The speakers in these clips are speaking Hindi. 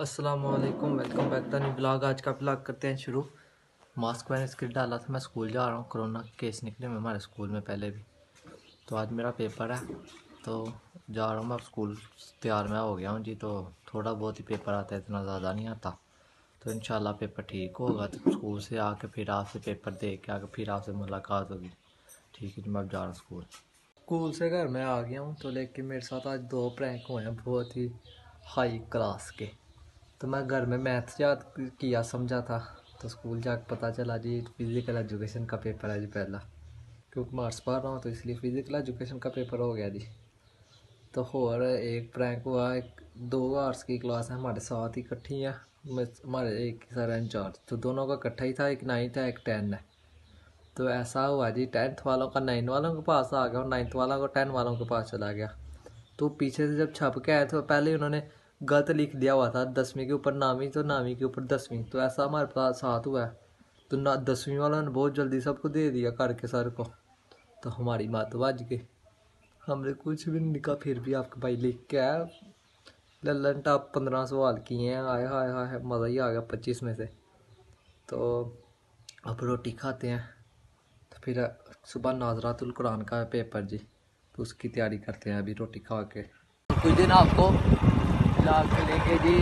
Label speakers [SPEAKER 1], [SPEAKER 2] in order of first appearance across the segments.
[SPEAKER 1] अस्सलामुअलैकुम, welcome back the new blog. आज का ब्लॉग करते हैं शुरू। मास्क मैंने स्किट डाला था, मैं स्कूल जा रहा हूँ। कोरोना के केस निकले में हमारे स्कूल में पहले भी। तो आज मेरा पेपर है तो जा रहा हूँ मैं स्कूल। तैयार मैं हो गया हूँ जी। तो थोड़ा बहुत ही पेपर आता है, इतना ज़्यादा नहीं आता। तो इंशाल्लाह पेपर ठीक होगा तो स्कूल से आके फिर आपसे पेपर दे के आके फिर आपसे मुलाकात होगी। ठीक है जी, मैं अब जा रहा हूँ स्कूल। स्कूल से घर में आ गया हूँ तो लेकिन मेरे साथ आज 2 प्रैंक हुए हैं बहुत ही हाई क्लास के। तो मैं घर में मैथ्स याद किया समझा था, तो स्कूल जाकर पता चला जी फिज़िकल एजुकेशन का पेपर है जी पहला। क्योंकि मार्क्स पढ़ रहा हूँ तो इसलिए फिज़िकल एजुकेशन का पेपर हो गया जी। तो और एक प्रैंक हुआ, एक 2 आर्ट्स की क्लास है हमारे साथ ही इकट्ठी है। हमारे एक ही सर इंचार्ज, तो दोनों का इकट्ठा ही था। एक 9th है एक 10 है। तो ऐसा हुआ जी 10th वालों का 9 वालों के पास आ गया और 9th वाला को 10 वालों के पास चला गया। तो पीछे से जब छप के आए तो पहले उन्होंने गलत लिख दिया हुआ था, 10वीं के ऊपर नामी तो नामी के ऊपर 10वीं। तो ऐसा हमारे पास साथ हुआ है। तो ना 10वीं वालों ने बहुत जल्दी सबको दे दिया करके सर को। तो हमारी बात बज गई, हमने कुछ भी नहीं लिखा फिर भी आपके भाई लिख के आया। लल्लन टॉप 15 सवाल किए हैं। आए हाय हाय मज़ा ही आ गया 25 में से। तो अब रोटी खाते हैं। तो फिर सुबह नाज़रातुल कुरान का पेपर जी, तो उसकी तैयारी करते हैं अभी रोटी खा के। तो कुछ दिन आपको ला के लेंगे जी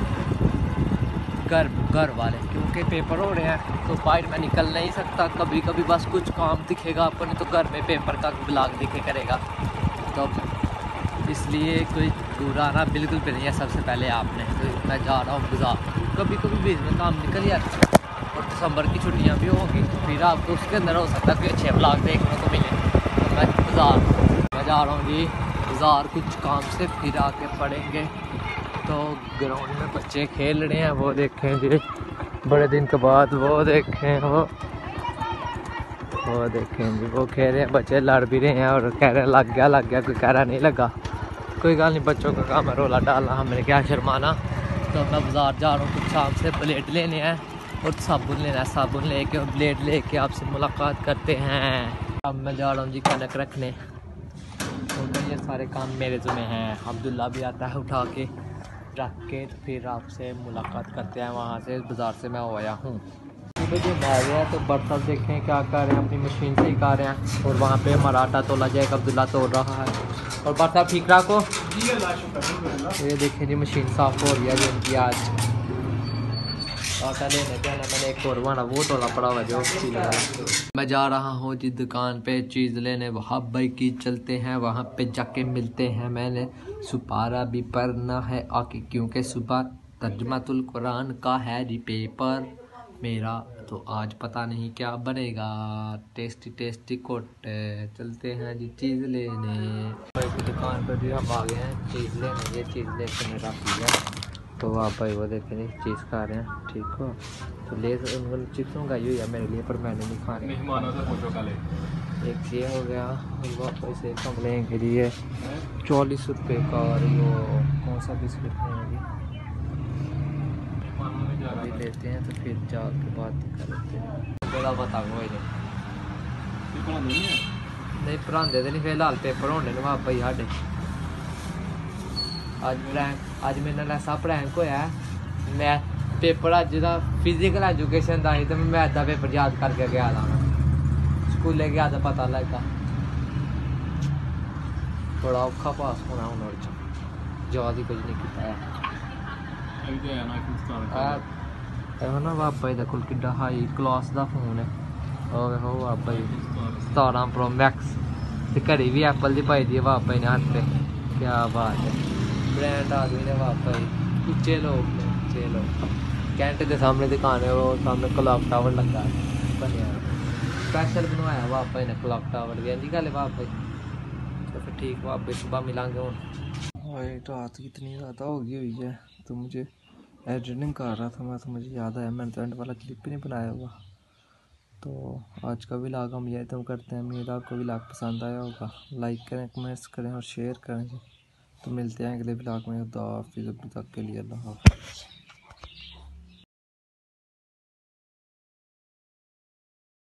[SPEAKER 1] घर वाले, क्योंकि पेपर हो रहे हैं तो बाहर में निकल नहीं सकता। कभी कभी बस कुछ काम दिखेगा आपको, नहीं तो घर में पेपर का ब्लॉग दिखे करेगा। तो इसलिए कोई दूर आना बिल्कुल भी नहीं है सबसे पहले आपने। तो मैं जा रहा हूँ बाज़ार, कभी कभी बीच में काम निकल जाता है और दिसंबर की छुट्टियाँ भी होंगी, फिर आपको उसके अंदर हो सकता है कोई अच्छे ब्लॉग देखने को मिले। तो मैं जा रहा हूँ जी बाज़ार कुछ काम से, फिर आके पढ़ेंगे। तो ग्राउंड में बच्चे खेल रहे हैं, वो देखें जी बड़े दिन के बाद। वो देखें जी वो खेल रहे हैं, बच्चे लड़ भी रहे हैं और कह रहे हैं लग गया, कोई कह रहा नहीं लगा। कोई गल नहीं, बच्चों का काम है रोला डालना, हमने क्या शर्माना। तो मैं बाज़ार जा रहा हूँ कुछ शाम से ब्लेड लेने हैं और साबुन लेना है। साबुन लेके और ब्लेड लेके आपसे मुलाकात करते हैं। अब मैं जा रहा हूँ जी कनक रखने, तो ये सारे काम मेरे ज़िम्मे हैं। अब्दुल्ला भी आता है उठा के रख के, तो फिर आपसे मुलाकात करते हैं। वहाँ से बाज़ार से मैं आया हूँ। बजे मैं आ गया तो बर्तन देखें क्या कर रहे हैं, अपनी मशीन से ही कर रहे हैं। और वहाँ पे हमारा आटा तोला जाएगा, अब्दुल्ला तोड़ रहा है। और बर्तन ठीक रखो। ये देखें जी मशीन साफ़ हो रही है जी इनकी। आज आटा लेने जाना मैंने, एक और वाना वो तोला पड़ा हुआ जो मैं जा रहा हूँ जी दुकान पे चीज़ लेने। वहाँ भाई की चलते हैं, वहाँ पे जाके मिलते हैं। मैंने सुपारा भी पढ़ना है आके, क्योंकि सुबह तर्जुमातुल कुरान का है जी पेपर मेरा। तो आज पता नहीं क्या बनेगा। टेस्टी कोटे चलते हैं जी चीज़ लेने। भाई की दुकान पर भी हम आ गए हैं चीज़ लेने। ये चीज़ लेकर मेरा है। तो आप भाई वो देखें जी चीज़ खा रहे हैं, ठीक हो। तो ले उन्होंने चिप्स मंगाई हुई है मेरे लिए, पर मैंने नहीं खाने। एक ये हो गया, वापस एक हम लेंगे जी ये 40 रुपये का। और वो कौन सा बिस्किट है जी, अभी लेते हैं तो फिर जाके बात करते हैं। बड़ा बता नहीं पढ़ाते तो नहीं, फिलहाल पेपर होने वहाँ भाई साढ़े। अज मेरे नाल ऐसा प्रैंक होया, मैं पेपर अज का फिजिकल एजुकेशन का ही, तो मैं मैथ का पेपर याद करके गया था। स्कूले गया तो पता लगा बड़ा औखा पास होना हूँ, याद ही कुछ नहीं किया ना। बाबा जी कोल किड्डा हाई क्लास का फोन है, बाबा जी 17 प्रो मैक्स। ते घड़ी भी एप्पल की पाई दी है बाबा जी ने हाथ पे। क्या बात है, ब्रांड आदमी ने बाबा जी, उच्चे लोग ने, उच्चे लोग। कैंट के सामने दुकान है, वो सामने क्लॉक टावर लगा बनया, स्पेशल बनवाया बाबा जी ने क्लॉक टावर। गया जी गल बाबा जी। तो फिर ठीक बाबा सुबह मिलांगे हूँ। रात इतनी ज़्यादा हो गई हुई है तो मुझे एडिटिंग कर रहा था मैं, तो मुझे याद आया मैंने तो एंड वाला क्लिप ही नहीं बनाया हुआ। तो आज का व्लॉग हम यही तो करते हैं। उम्मीद आपको व्लॉग पसंद आया होगा। लाइक करें, कमेंट्स करें और शेयर करें। तो मिलते हैं अगले व्लॉग में। खुदा हाफिज़, अभी तक के लिए अल्लाह हाफ़िज़।